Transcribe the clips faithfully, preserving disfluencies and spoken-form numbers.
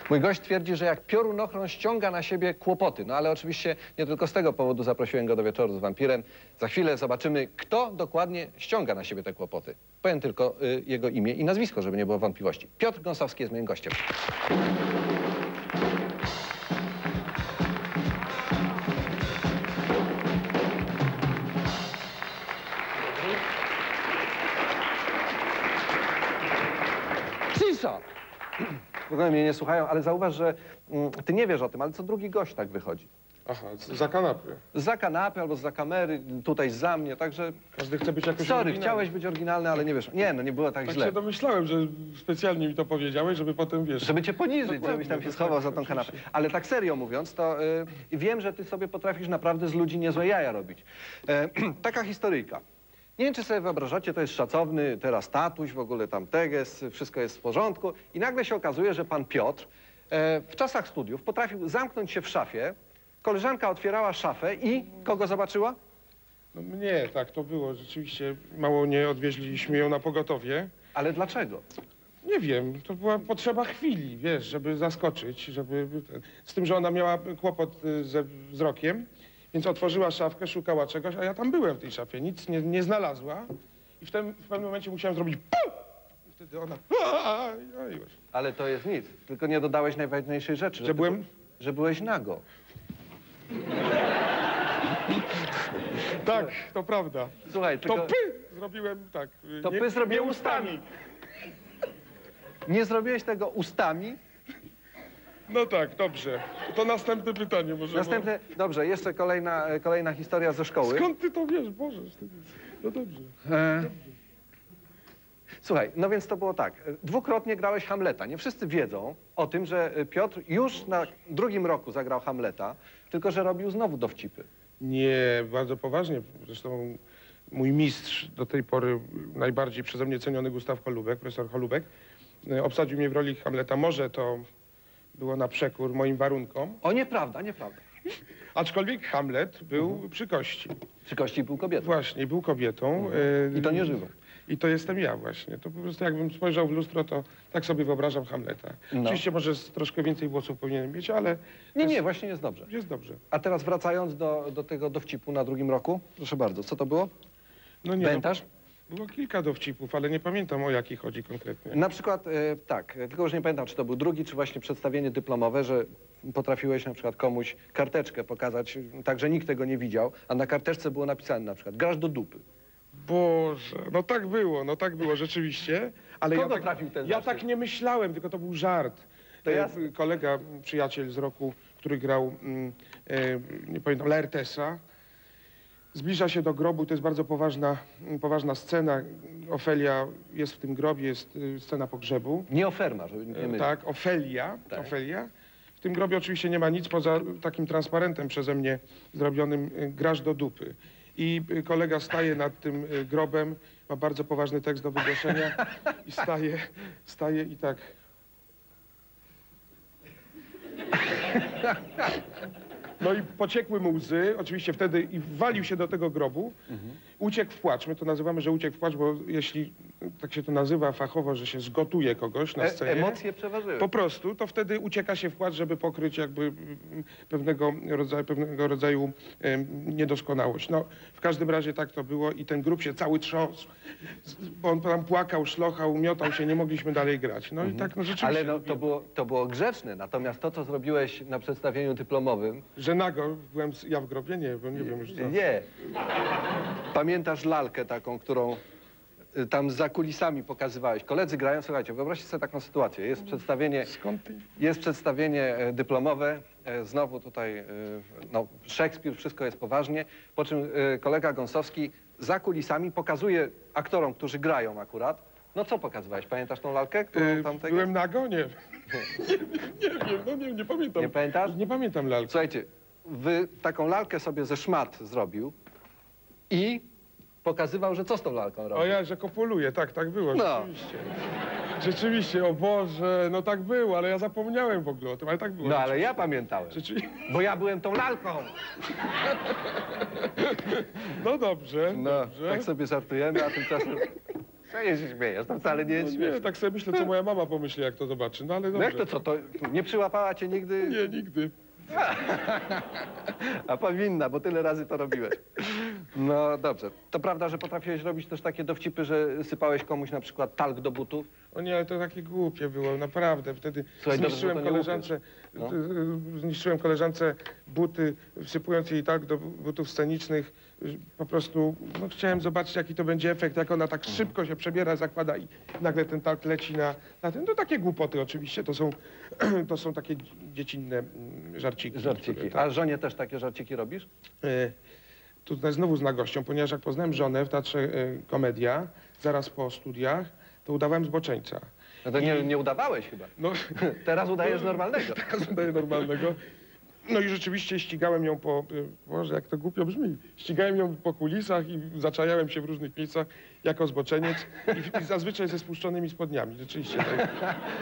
Mój gość twierdzi, że jak piorunochron ściąga na siebie kłopoty. No ale oczywiście nie tylko z tego powodu zaprosiłem go do wieczoru z wampirem. Za chwilę zobaczymy, kto dokładnie ściąga na siebie te kłopoty. Powiem tylko y, jego imię i nazwisko, żeby nie było wątpliwości. Piotr Gąsowski jest moim gościem. Cisza! W ogóle mnie nie słuchają, ale zauważ, że mm, ty nie wiesz o tym, ale co drugi gość tak wychodzi. Aha, za kanapy. Za kanapy albo za kamery, tutaj za mnie, także... Każdy chce być jakoś Sorry, oryginalny. chciałeś być oryginalny, ale nie wiesz. Nie, no nie było tak, Tak źle. się domyślałem, że specjalnie mi to powiedziałeś, żeby potem, wiesz... Żeby cię poniżyć, Dokładnie, żebyś tam się dokładnie, schował za tą kanapę. Ale tak serio mówiąc, to y, wiem, że ty sobie potrafisz naprawdę z ludzi niezłe jaja robić. E, taka historyjka. Nie wiem, czy sobie wyobrażacie, to jest szacowny teraz tatuś, w ogóle tam teges, wszystko jest w porządku. I nagle się okazuje, że pan Piotr e, w czasach studiów potrafił zamknąć się w szafie. Koleżanka otwierała szafę i kogo zobaczyła? No mnie, tak, to było. Rzeczywiście mało nie odwieźliśmy ją na pogotowie. Ale dlaczego? Nie wiem, to była potrzeba chwili, wiesz, żeby zaskoczyć, żeby... Z tym, że ona miała kłopot y, ze wzrokiem, więc otworzyła szafkę, szukała czegoś, a ja tam byłem w tej szafie, nic nie, nie znalazła. I w, tym, w pewnym momencie musiałem zrobić pum! I wtedy ona... A, już. Ale to jest nic, tylko nie dodałeś najważniejszej rzeczy. Że ty byłem- po- Że byłeś nago. Tak, to prawda. Słuchaj, tylko To py zrobiłem tak. y, To nie- py zrobiłem nie ustami. nie zrobiłeś tego ustami. No tak, dobrze. To następne pytanie może. Następne, dobrze, jeszcze kolejna, e, kolejna historia ze szkoły. Skąd ty to wiesz, Boże? No dobrze. E... Słuchaj, no więc to było tak. e, Dwukrotnie grałeś Hamleta. Nie wszyscy wiedzą o tym, że e, Piotr już na drugim roku zagrał Hamleta, tylko że robił znowu dowcipy. Nie, bardzo poważnie. Zresztą mój mistrz, do tej pory najbardziej przeze mnie ceniony Gustaw Holubek, profesor Holubek, y, obsadził mnie w roli Hamleta. Może to było na przekór moim warunkom, O, nieprawda, nieprawda. aczkolwiek Hamlet był przy kości. Przy kości był kobietą. Właśnie, był kobietą. y, I to nie żywą. I to jestem ja właśnie. To po prostu jakbym spojrzał w lustro, to tak sobie wyobrażam Hamleta. No. Oczywiście może z troszkę więcej włosów powinienem mieć, ale Nie, jest, nie, właśnie jest dobrze. jest dobrze. A teraz wracając do, do tego dowcipu na drugim roku. Proszę bardzo, co to było? No nie, Pamiętasz? no, było kilka dowcipów, ale nie pamiętam, o jaki chodzi konkretnie. Na przykład, e, tak, e, tylko już nie pamiętam, czy to był drugi, czy właśnie przedstawienie dyplomowe, że potrafiłeś na przykład komuś karteczkę pokazać, tak, że nikt tego nie widział, a na karteczce było napisane na przykład, grasz do dupy. Boże, no tak było, no tak było, rzeczywiście. Ale Kogo ja tak, trafił ten ja żart? tak nie myślałem, tylko to był żart. To E, jasne. Kolega, przyjaciel z roku, który grał, mm, e, nie pamiętam, Laertesa, zbliża się do grobu, to jest bardzo poważna, poważna scena. Ofelia jest w tym grobie, jest y, scena pogrzebu. Nie oferma, żeby nie mylić. Tak, Ofelia, Tak. Ofelia. W tym grobie oczywiście nie ma nic poza takim transparentem przeze mnie zrobionym y, grasz do dupy. I y, kolega staje nad tym y, grobem, ma bardzo poważny tekst do wygłoszenia i staje, staje i tak. No i pociekły mu łzy, oczywiście wtedy i walił się do tego grobu, uciekł w płacz. My to nazywamy, że uciekł w płacz, bo jeśli tak się to nazywa fachowo, że się zgotuje kogoś na E, scenie, emocje przeważyły. po prostu, to wtedy ucieka się w płacz, żeby pokryć jakby mm, pewnego rodzaju, pewnego rodzaju em, niedoskonałość. No, w każdym razie tak to było i ten grób się cały trząsł, z- bo on tam płakał, szlochał, miotał się, nie mogliśmy dalej grać. No i tak, no rzeczywiście. Ale no, to, było, to było grzeczne, natomiast to, co zrobiłeś na przedstawieniu dyplomowym, Że nago byłem z- ja w grobie? Nie, bo nie wiem już co. nie. Pamiętasz lalkę taką, którą y, tam za kulisami pokazywałeś? Koledzy grają, słuchajcie, wyobraźcie sobie taką sytuację. Jest przedstawienie, Skąd ty? jest przedstawienie e, dyplomowe, e, znowu tutaj e, no, Szekspir, wszystko jest poważnie, po czym e, kolega Gąsowski za kulisami pokazuje aktorom, którzy grają akurat. No co pokazywałeś? Pamiętasz tą lalkę? Którą Y, tam tego- byłem nago? Nie. nie. Nie wiem, no nie, nie pamiętam. Nie pamiętasz? Nie pamiętam lalki. Słuchajcie, wy taką lalkę sobie ze szmat zrobił i pokazywał, że co z tą lalką robi. O ja, że kopuluję, tak, tak było, No. rzeczywiście. Rzeczywiście, o Boże, no tak było, ale ja zapomniałem w ogóle o tym, ale tak było. No ale ja pamiętałem, Rzeczywiście. bo ja byłem tą lalką. No dobrze, No, dobrze. tak sobie żartujemy, a tymczasem Co je się śmiejesz? To wcale nie jest No śmieszne. nie, tak sobie myślę, co moja mama pomyśli, jak to zobaczy, no ale No dobrze. jak to co, to nie przyłapała cię nigdy? Nie, nigdy. A powinna, bo tyle razy to robiłeś. No dobrze. To prawda, że potrafiłeś robić też takie dowcipy, że sypałeś komuś na przykład talk do butów? O nie, ale to takie głupie było, naprawdę. Wtedy Słuchaj, dobrze, zniszczyłem że to nie koleżance, No. y, zniszczyłem koleżance buty, wsypując jej tak do butów scenicznych. y, Po prostu no, chciałem zobaczyć, jaki to będzie efekt, jak ona tak szybko się przebiera, zakłada i nagle ten talk leci na, na ten. No takie głupoty oczywiście, to są, to są takie dziecinne mm, żarciki. Żarciki. które, tak. A żonie też takie żarciki robisz? E, Tutaj znowu z nagością, ponieważ jak poznałem żonę w Teatrze e, Komedia, zaraz po studiach, to udawałem zboczeńca. No to nie, nie udawałeś chyba. No, Teraz udajesz normalnego. teraz udaję normalnego. No i rzeczywiście ścigałem ją po, e, Boże, jak to głupio brzmi, ścigałem ją po kulisach i zaczajałem się w różnych miejscach jako zboczeniec i, i zazwyczaj ze spuszczonymi spodniami, rzeczywiście. Tak.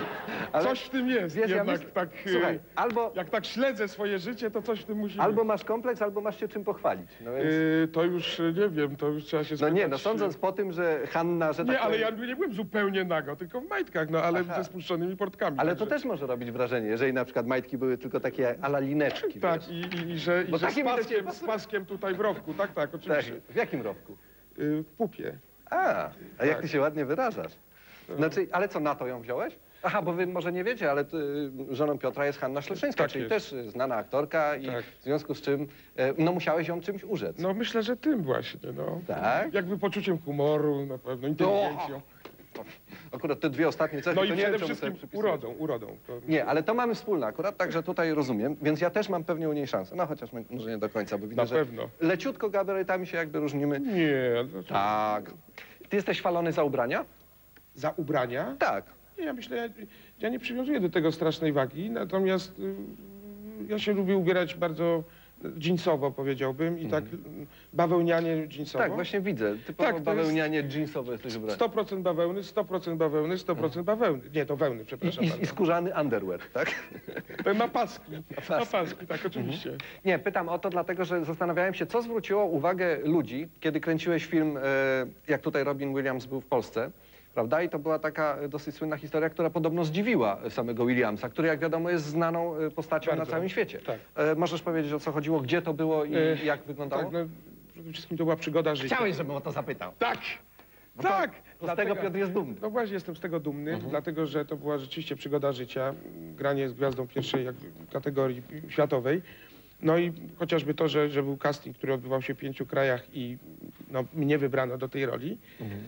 Ale Coś w tym jest, wiesz, ja jednak myśl- tak, e, Słuchaj, albo, jak tak śledzę swoje życie, to coś w tym musi albo być. masz kompleks, albo masz się czym pochwalić. No, więc... E, To już e, nie wiem, to już trzeba się no spytać. nie, no sądząc po tym, że Hanna, że tak Nie, ale powiem- ja nie byłem zupełnie nago, tylko w majtkach, no ale Aha. ze spuszczonymi portkami. Ale to także- też może robić wrażenie, jeżeli na przykład majtki były tylko takie ala lineczki. Tak, wiesz. i, i, i że, i Bo że z, takie mi to cię paskiem, z pasuje. paskiem tutaj w rowku, tak, tak, Tak. oczywiście. W jakim rowku? Y, w pupie. A, a jak Tak. ty się ładnie wyrażasz. Znaczy, ale co, na to ją wziąłeś? Aha, bo wy może nie wiecie, ale ty, żoną Piotra jest Hanna Śleszyńska, Tak czyli jest. też y, znana aktorka i Tak. w związku z czym, e, no musiałeś ją czymś urzec. No myślę, że tym właśnie, no. Tak? Jakby poczuciem humoru, na pewno, inteligencją. Akurat te dwie ostatnie cechy, No to i nie przede wiem, czemu wszystkim sobie przypisuję. urodą, urodą. To... Nie, ale to mamy wspólne akurat, także tutaj rozumiem, więc ja też mam pewnie u niej szansę. No chociaż my- może nie do końca, bo widzę, Na że pewno. leciutko gabarytami się jakby różnimy. Nie, no to... Tak. Ty jesteś chwalony za ubrania? Za ubrania? Tak. Nie, ja myślę, ja, ja nie przywiązuję do tego strasznej wagi, natomiast y, ja się lubię ubierać bardzo dżinsowo, powiedziałbym, i tak y, bawełnianie dżinsowo. Tak, właśnie widzę. Typowo Tak, to bawełnianie jeansowe jesteś ubrany. sto procent bawełny, sto procent bawełny, sto procent bawełny. Nie, to wełny, I, przepraszam i, I bardzo. skórzany underwear, tak? To ma paski. paski. Ma paski, tak, oczywiście. Nie, pytam o to dlatego, że zastanawiałem się, co zwróciło uwagę ludzi, kiedy kręciłeś film, e, jak tutaj Robin Williams był w Polsce, prawda? I to była taka e, dosyć słynna historia, która podobno zdziwiła samego Williamsa, który jak wiadomo jest znaną e, postacią na Bardzo. całym świecie. Tak. E, możesz powiedzieć, o co chodziło, gdzie to było i E, jak wyglądało? Tak, no, przede wszystkim to była przygoda życia. Chciałeś, żebym o to zapytał. Tak! Bo to- Tak! To z Dlatego- tego Piotr jest dumny. No właśnie, jestem z tego dumny, Mhm. dlatego że to była rzeczywiście przygoda życia. Granie z gwiazdą pierwszej jakby kategorii światowej. No i chociażby to, że, że był casting, który odbywał się w pięciu krajach i no, mnie wybrano do tej roli.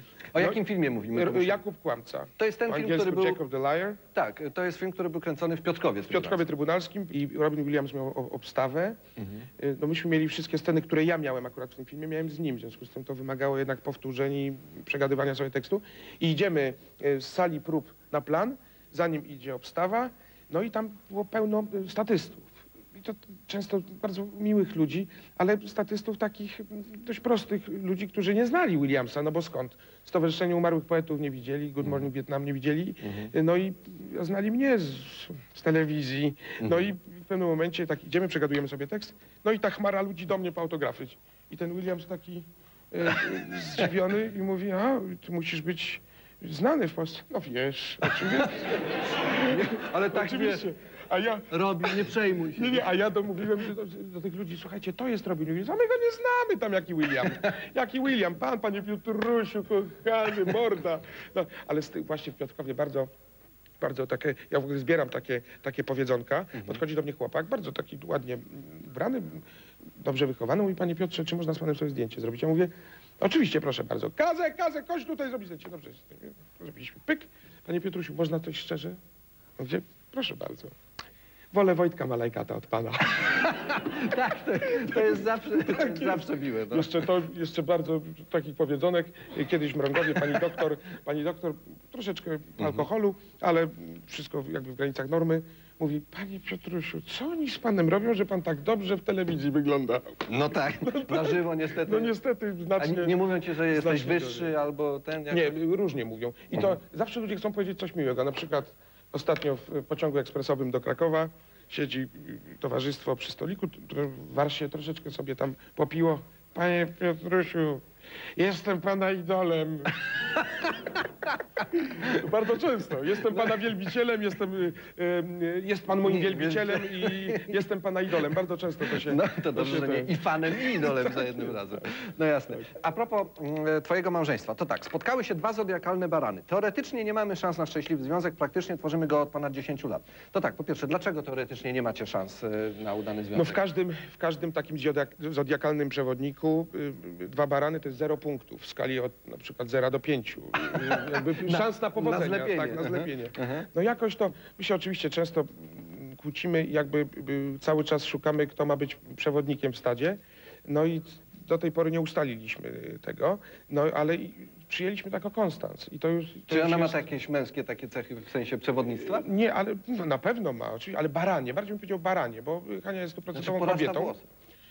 O No, jakim filmie mówimy? R- Jakub Kłamca. To jest ten Po film, angielsku który był... Jack of the Liar. Tak, to jest film, który był kręcony w Piotrkowie. W Piotrkowie Trybunalskim i Robin Williams miał o- obstawę. Y, No myśmy mieli wszystkie sceny, które ja miałem akurat w tym filmie, miałem z nim, w związku z tym to wymagało jednak powtórzeń i przegadywania sobie tekstu. I idziemy y, z sali prób na plan, zanim idzie obstawa, no i tam było pełno y, statystów. I to często bardzo miłych ludzi, ale statystów takich mm, dość prostych ludzi, którzy nie znali Williamsa, no bo skąd? Stowarzyszenie Umarłych Poetów nie widzieli, Good Morning Vietnam nie widzieli, no i znali mnie z, z telewizji. No i w pewnym momencie tak idziemy, przegadujemy sobie tekst, no i ta chmara ludzi do mnie po autografy. I ten Williams taki e, zdziwiony i mówi, a ty musisz być znany w Polsce. No wiesz, oczywiście. Ale tak oczywiście. wiesz, A ja, Robin, nie przejmuj się. nie, nie, a ja domówiłem do, do tych ludzi, słuchajcie, to jest Robin Williams, a my go nie znamy tam, jaki William. Jaki William, pan, panie Piotrusiu, kochany, morda. No, ale z tych właśnie w Piotrkowie bardzo, bardzo takie, ja w ogóle zbieram takie, takie powiedzonka. Podchodzi do mnie chłopak, bardzo taki ładnie ubrany, dobrze wychowany. Mówi, panie Piotrze, czy można z panem sobie zdjęcie zrobić? Ja mówię, oczywiście, proszę bardzo. Kazę, kazę, chodź tutaj zrobić zdjęcie. Dobrze, zrobiliśmy. Pyk. Panie Piotrusiu, można coś szczerze? Mówię, proszę bardzo. Wolę Wojtka Malajkata od pana. Tak, to, to jest zawsze, to jest zawsze miłe. No. Jeszcze to, jeszcze bardzo takich powiedzonek. Kiedyś w Mrągowie pani doktor, pani doktor, troszeczkę alkoholu, ale wszystko jakby w granicach normy. Mówi, panie Piotrusiu, co oni z panem robią, że pan tak dobrze w telewizji wygląda? No tak, na żywo niestety. No niestety A znacznie... nie, nie mówią ci, że jesteś znacznie wyższy gorzej. albo ten... Jak... Nie, różnie mówią. I to Mhm. zawsze ludzie chcą powiedzieć coś miłego. Na przykład ostatnio w pociągu ekspresowym do Krakowa siedzi towarzystwo przy stoliku, które w Warsie troszeczkę sobie tam popiło. Panie Piotrusiu, Jestem pana idolem. Bardzo często. Jestem pana wielbicielem, jestem, y, y, jest pan moim Nie, wielbicielem i jestem pana idolem. Bardzo często to się... No to dobrze, się że nie ten- i fanem, i idolem za jednym razem. No jasne. A propos mm, twojego małżeństwa, to tak, spotkały się dwa zodiakalne barany. Teoretycznie nie mamy szans na szczęśliwy związek, praktycznie tworzymy go od ponad dziesięciu lat. To tak, po pierwsze, dlaczego teoretycznie nie macie szans y, na udany związek? No w każdym, w każdym takim zodiak, zodiakalnym przewodniku y, dwa barany to jest zero punktów w skali od na przykład zera do pięciu. Y, jakby szans na powodzenie. zlepienie. Tak, na Aha, zlepienie. aha. No jakoś to, my się oczywiście często mm, kłócimy, jakby y, cały czas szukamy, kto ma być przewodnikiem w stadzie. No i do tej pory nie ustaliliśmy tego, no ale i przyjęliśmy tak o konstans. I to już, to Czy już ona ma jest... jakieś męskie takie cechy w sensie przewodnictwa? Nie, ale no, na pewno ma, oczywiście, ale baranie, bardziej bym powiedział baranie, bo Hania jest Znaczy stuprocentową porasta kobietą. włosy.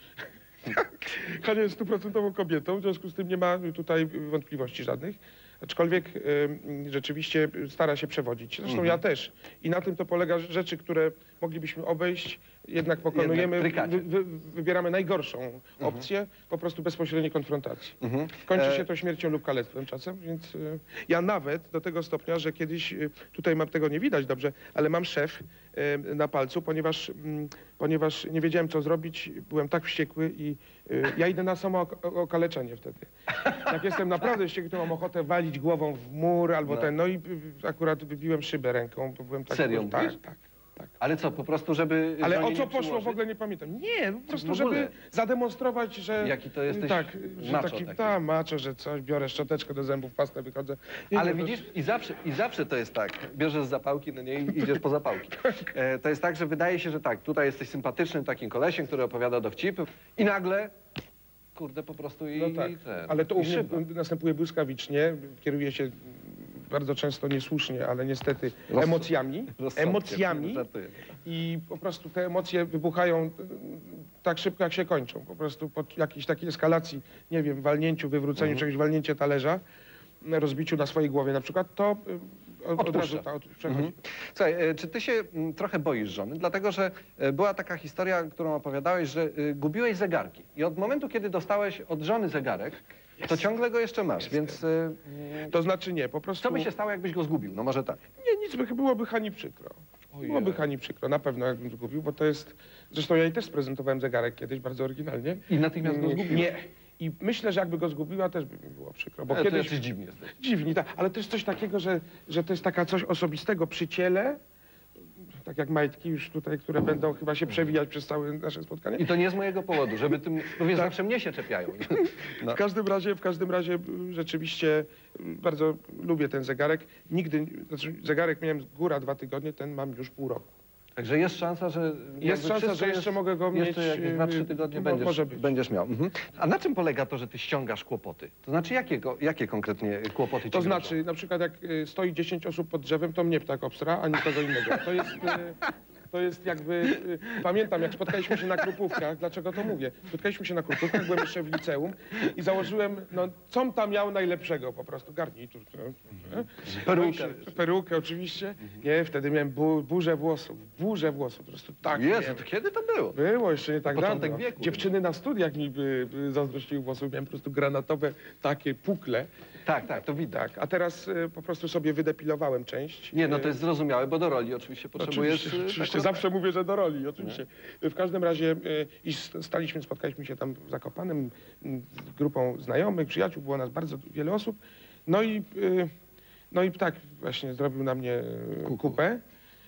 Hania jest stuprocentową kobietą, w związku z tym nie ma tutaj wątpliwości żadnych. Aczkolwiek y, rzeczywiście stara się przewodzić. Zresztą Mhm. ja też. I na tym to polega, że rzeczy, które moglibyśmy obejść, jednak pokonujemy, Jednak prykacie. wy, wy, wybieramy najgorszą opcję, po prostu bezpośredniej konfrontacji. Mhm. Kończy E, się to śmiercią lub kalectwem czasem, więc y, ja nawet do tego stopnia, że kiedyś, y, tutaj mam tego nie widać dobrze, ale mam szef y, na palcu, ponieważ, mm, ponieważ nie wiedziałem co zrobić, byłem tak wściekły i y, ja idę na samo ok- okaleczenie wtedy. Jak jestem naprawdę wściekły, to mam ochotę walić głową w mur albo No. ten, no i y, akurat wybiłem szybę ręką, bo byłem tak... Serio tak, mówisz? tak, tak. Ale co, po prostu, żeby Ale żonie o nie co poszło przyłożyć? w ogóle nie pamiętam. Nie, po prostu, w ogóle? żeby zademonstrować, że... Jaki to jesteś Tak, że macho taki, taki. ta, macho, że coś, biorę szczoteczkę do zębów, pastę wychodzę. Nie, Ale nie, to- widzisz, i zawsze, i zawsze to jest tak, bierzesz zapałki, no nie, i idziesz po zapałki. E, to jest tak, że wydaje się, że tak, tutaj jesteś sympatycznym takim kolesiem, który opowiada dowcipy i nagle, kurde, po prostu i, No tak, i ten, ale to i u mnie szyba. następuje błyskawicznie, kieruje się bardzo często niesłusznie, ale niestety Roz- emocjami, Rozsądkiem, emocjami żartuję. i po prostu te emocje wybuchają y, tak szybko, jak się kończą. Po prostu po jakiejś takiej eskalacji, nie wiem, walnięciu, wywróceniu Mhm. czegoś, walnięcie talerza, rozbiciu na swojej głowie na przykład, to y, od, od Odpuszcza. razu ta, od, przechodzi. Mhm. Słuchaj, e, czy ty się mm, trochę boisz żony? Dlatego, że e, była taka historia, którą opowiadałeś, że e, gubiłeś zegarki. I od momentu, kiedy dostałeś od żony zegarek, to ciągle go jeszcze masz, więc e, To znaczy nie, po prostu... co by się stało, jakbyś go zgubił? No może tak. Nie, nic by, byłoby Hani przykro. Ojej. Byłoby Hani przykro, na pewno jakbym zgubił, bo to jest... Zresztą ja jej też sprezentowałem zegarek kiedyś, bardzo oryginalnie. I natychmiast go Nie, zgubiłeś? Nie. I myślę, że jakby go zgubiła, też by mi było przykro, bo Bo kiedyś... kiedyś dziwnie jesteś. Dziwni, tak, ale to jest coś takiego, że, że to jest taka coś osobistego przy ciele, tak jak majtki już tutaj, które będą chyba się przewijać przez całe nasze spotkanie. I to nie z mojego powodu, żeby tym, bo wiesz, Tak. zawsze mnie się czepiają. No. W każdym razie, w każdym razie y, rzeczywiście y, bardzo lubię ten zegarek. Nigdy, znaczy zegarek miałem z góra dwa tygodnie, ten mam już pół roku. Także jest szansa, że... Jest jakby szansa, wszystko że jeszcze jest- mogę go Jeszcze mieć, jakieś dwa, trzy yy, tygodnie mo- będziesz, może być. będziesz miał. Mhm. A na czym polega to, że ty ściągasz kłopoty? To znaczy, jakie, go- jakie konkretnie kłopoty ci To grożą? znaczy, na przykład jak y, stoi dziesięć osób pod drzewem, to mnie ptak obstra, a nikogo innego. To jest, y, to jest jakby... y, Pamiętam, jak spotkaliśmy się na Krupówkach, dlaczego to mówię? Spotkaliśmy się na Krupówkach, byłem jeszcze w liceum i założyłem, no, com tam miał najlepszego po prostu, garnitur. No, Perukę. No, perukę oczywiście. Nie, wtedy miałem bu, burzę włosów, burzę włosów, po prostu tak Jezu, miałem. to kiedy to było? Było jeszcze nie tak Początek dawno. wieku. Dziewczyny na studiach mi by, by zazdrościły włosów, miałem po prostu granatowe takie pukle. Tak, tak, to widać. Tak, a teraz y, po prostu sobie wydepilowałem część. Nie, no Y, to jest zrozumiałe, bo do roli oczywiście potrzebujesz... Oczywiście, y, oczywiście taką- zawsze mówię, że do roli, oczywiście. W każdym razie y, i s- staliśmy, spotkaliśmy się tam w Zakopanem m, z grupą znajomych, przyjaciół, było nas bardzo wiele osób. No i, y, no i tak właśnie zrobił na mnie y, kupę.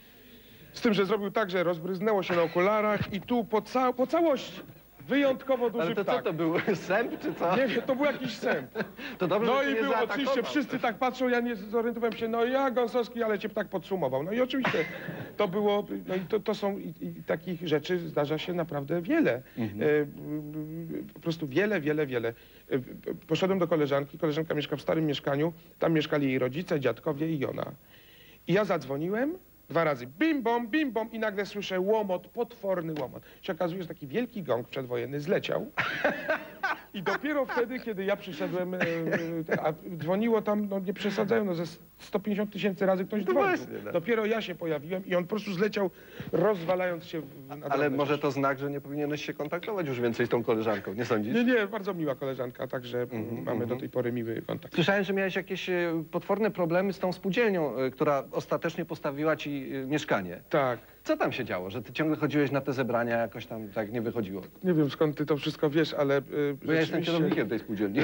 Z tym, że zrobił tak, że rozbryznęło się na okularach i tu po, ca po całości. Wyjątkowo duży Ale to co ptak. to był? Sęp czy co? Nie wiem, to był jakiś sęp. To dobrze, No że cię i nie był, zaatakował. oczywiście wszyscy tak patrzą, ja nie zorientowałem się, no ja Gąsowski, ale cię ptak podsumował. No i oczywiście to było, no i to, to są, i, i takich rzeczy zdarza się naprawdę wiele. Mhm. E, y, y, po prostu wiele, wiele, wiele. E, p- poszedłem do koleżanki, koleżanka mieszka w starym mieszkaniu, tam mieszkali jej rodzice, dziadkowie i ona. I ja zadzwoniłem dwa razy, bim bom, bim bom i nagle słyszę łomot, potworny łomot. Się okazuje, że taki wielki gong przedwojenny zleciał. I dopiero wtedy, kiedy ja przyszedłem, e, e, a dzwoniło tam, no nie przesadzają, no ze sto pięćdziesiąt tysięcy razy ktoś No dzwonił. właśnie, no. Dopiero ja się pojawiłem i on po prostu zleciał, rozwalając się w, na Ale drobne może rzeczy. to znak, że nie powinieneś się kontaktować już więcej z tą koleżanką, nie sądzisz? Nie, nie, bardzo miła koleżanka, także Mhm, mamy do mhm. tej pory miły kontakt. Słyszałem, że miałeś jakieś e, potworne problemy z tą spółdzielnią, e, która ostatecznie postawiła ci e, mieszkanie. Tak. Co tam się działo, że ty ciągle chodziłeś na te zebrania, jakoś tam tak nie wychodziło? Nie wiem skąd ty to wszystko wiesz, ale y, Bo ja jestem rzeczywiście- kierownikiem tej spółdzielni.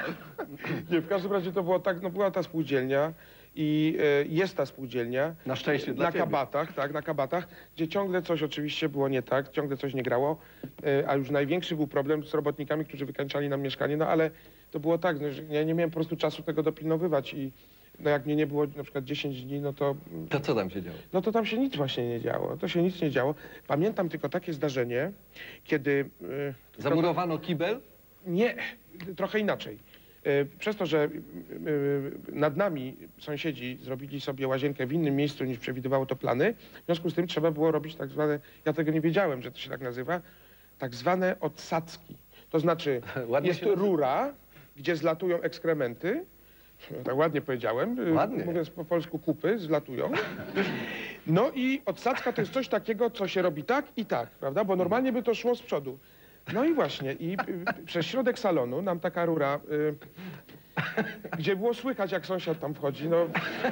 Nie, w każdym razie to było tak, no była ta spółdzielnia i y, jest ta spółdzielnia. Na szczęście dla Na ciebie. kabatach, tak, na kabatach, gdzie ciągle coś oczywiście było nie tak, ciągle coś nie grało, y, a już największy był problem z robotnikami, którzy wykańczali nam mieszkanie, no ale to było tak, no, że ja nie miałem po prostu czasu tego dopilnowywać i no jak mnie nie było na przykład dziesięć dni, no to To co tam się działo? no to tam się nic właśnie nie działo. To się nic nie działo. Pamiętam tylko takie zdarzenie, kiedy... y, Zamurowano kibel? Nie, trochę inaczej. Y, Przez to, że y, y, nad nami sąsiedzi zrobili sobie łazienkę w innym miejscu niż przewidywało to plany, w związku z tym trzeba było robić tak zwane, ja tego nie wiedziałem, że to się tak nazywa, tak zwane odsadzki. To znaczy Ładnie jest się nazywa. rura, gdzie zlatują ekskrementy, tak ładnie powiedziałem, y, Ładnie. mówiąc po polsku kupy zlatują. No i odsadzka to jest coś takiego, co się robi tak i tak, prawda? Bo normalnie by to szło z przodu. No i właśnie, i y, przez środek salonu nam taka rura, y, gdzie było słychać, jak sąsiad tam wchodzi, no,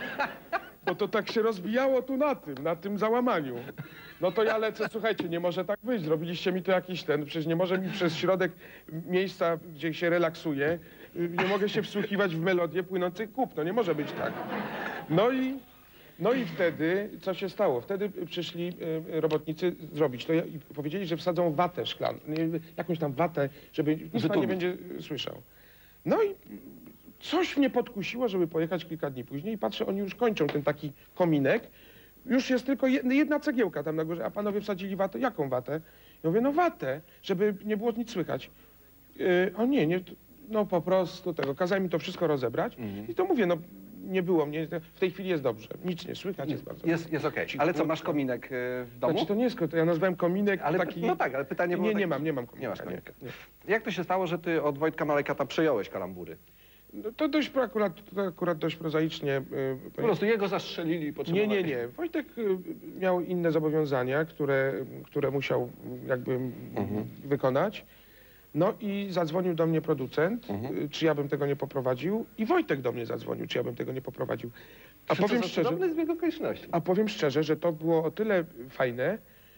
bo to tak się rozbijało tu na tym, na tym załamaniu. No to ja lecę, słuchajcie, nie może tak być, zrobiliście mi to jakiś ten, przecież nie może mi przez środek miejsca, gdzie się relaksuje, y, nie mogę się wsłuchiwać w melodię płynących kup, no nie może być tak. No i... No i wtedy, co się stało? Wtedy przyszli y, robotnicy zrobić to i powiedzieli, że wsadzą watę szklaną, y, jakąś tam watę, żeby nic pan nie Wytłumić. będzie y, słyszał. No i y, coś mnie podkusiło, żeby pojechać kilka dni później i patrzę, oni już kończą ten taki kominek. Już jest tylko jedna, jedna cegiełka tam na górze, a panowie wsadzili watę. Jaką watę? Ja mówię, no watę, żeby nie było nic słychać. Y, o nie, nie, no po prostu tego. Kazali mi to wszystko rozebrać Mhm. i to mówię, no nie było mnie, w tej chwili jest dobrze, nic nie słychać, jest bardzo Jest, jest okej. Ale co, masz kominek e, w domu? Znaczy to nie jest, to ja nazwałem kominek Ale taki... no tak, ale pytanie było Nie, nie takie- mam, nie mam Nie kominek. masz kominika. Jak to się stało, że ty od Wojtka Malekata przejąłeś kalambury? No, to dość, pro- akurat, to akurat dość prozaicznie... y, Po prostu jego zastrzelili i Nie, potrzebowali. nie, nie. Wojtek y, miał inne zobowiązania, które, które musiał jakby Mhm. wykonać. No i zadzwonił do mnie producent, Mhm. y, czy ja bym tego nie poprowadził. I Wojtek do mnie zadzwonił, czy ja bym tego nie poprowadził. A Co powiem za szczerze, cudowny zbieg okoliczności. a powiem szczerze, że to było o tyle fajne,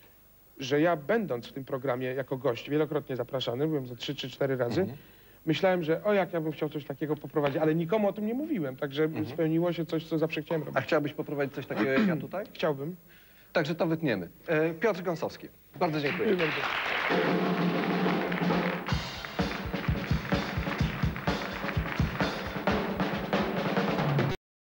że ja będąc w tym programie jako gość, wielokrotnie zapraszany, byłem za trzy czy cztery razy, Mhm. myślałem, że o jak ja bym chciał coś takiego poprowadzić, ale nikomu o tym nie mówiłem, także Mhm. spełniło się coś, co zawsze chciałem A robić. chciałbyś poprowadzić coś takiego jak ja tutaj? Chciałbym. Także to wytniemy. E, Piotr Gąsowski. Bardzo dziękuję. Dziękuję bardzo.